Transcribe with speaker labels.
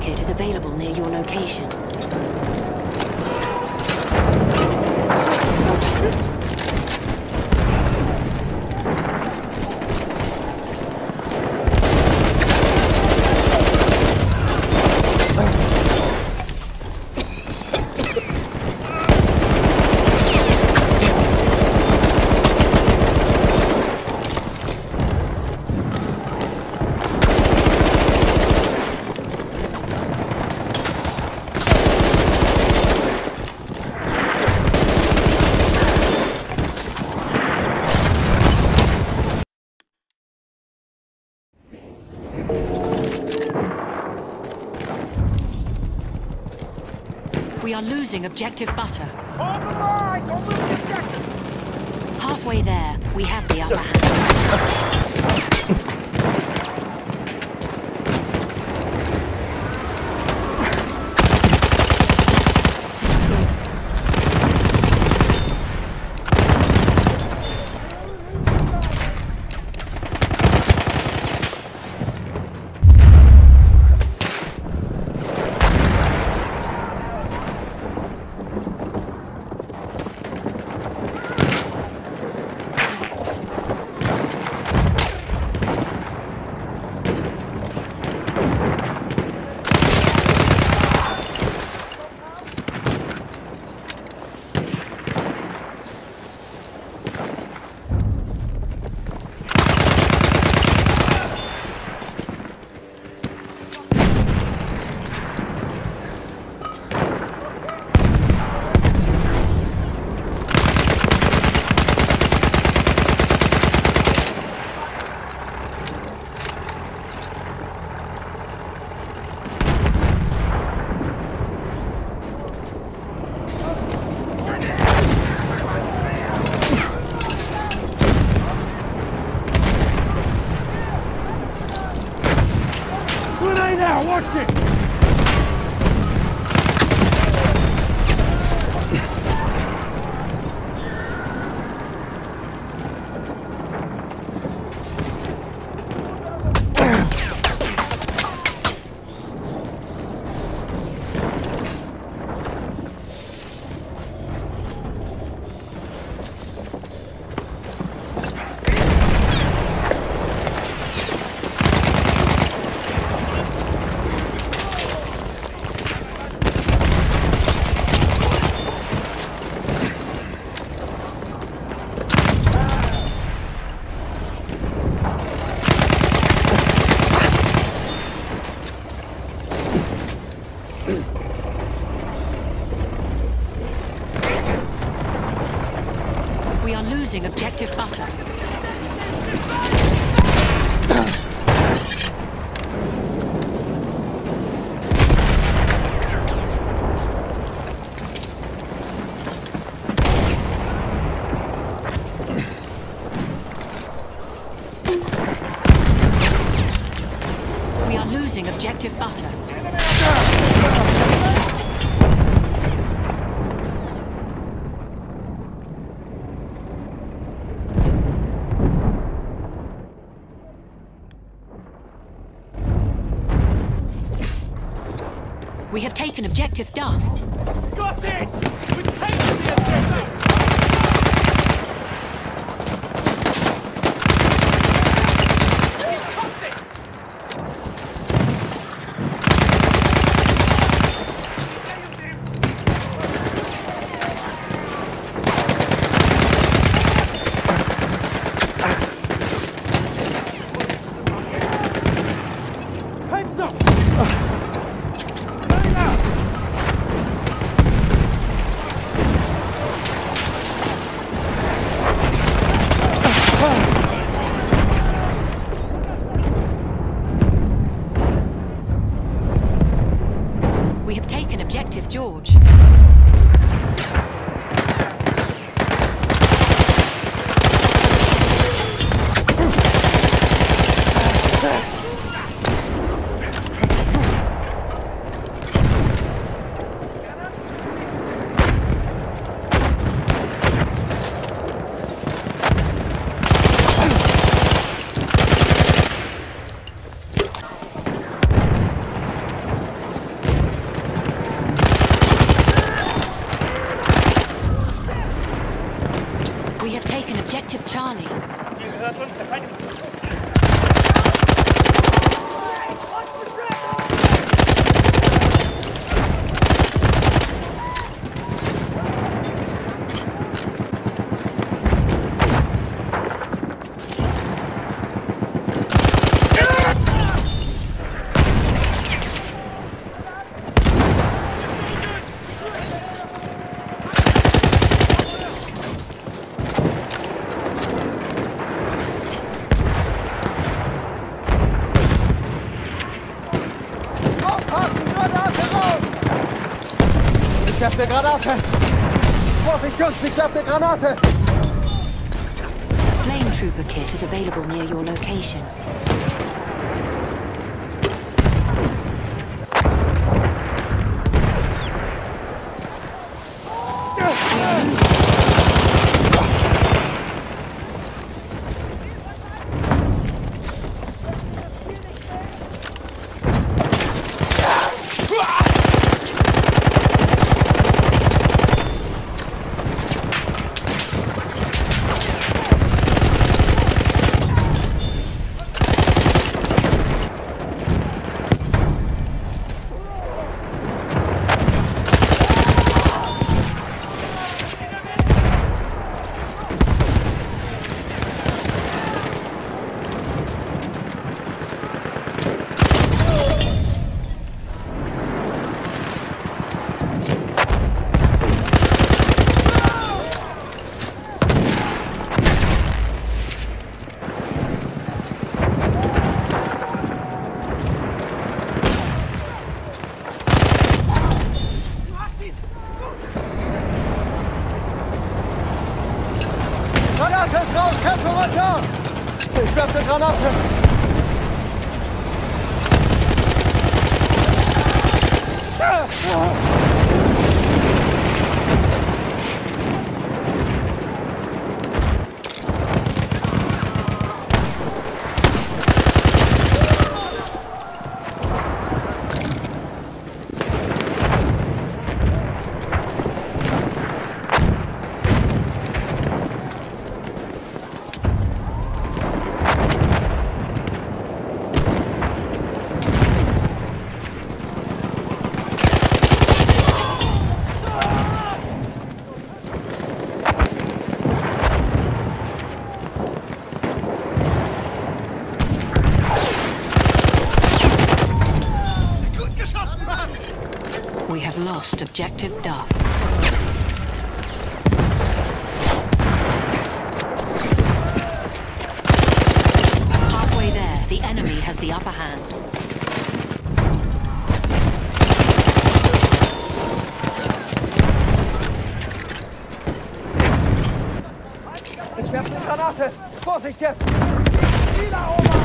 Speaker 1: kit is available near your location. We are losing objective butter.
Speaker 2: On the right! On the objective!
Speaker 1: Halfway there, we have the upper hand.
Speaker 2: Watch it!
Speaker 1: We are losing objective butter. We are losing objective butter. We have taken objective Duff.
Speaker 2: Got it! We've taken the objective! Heads up!
Speaker 1: We have taken objective George.
Speaker 3: werfe eine Granate! Vorsicht, Jungs, ich werfe eine Granate!
Speaker 1: A flame trooper kit is available near your location.
Speaker 3: Granate ist raus, Kämpfe runter! Ich werfe eine Granate!
Speaker 1: We have lost objective Duff. Halfway there, the enemy has the upper hand.
Speaker 3: Ich werfe eine Granate! Vorsicht jetzt! Wieder, Oma!